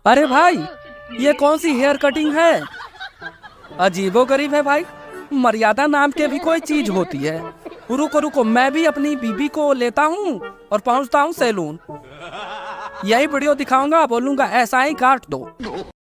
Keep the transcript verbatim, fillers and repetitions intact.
अरे भाई, ये कौन सी हेयर कटिंग है? अजीबोगरीब है भाई। मर्यादा नाम के भी कोई चीज होती है। रुको रुको, मैं भी अपनी बीबी को लेता हूँ और पहुँचता हूँ सैलून। यही वीडियो दिखाऊंगा, बोलूंगा ऐसा ही काट दो।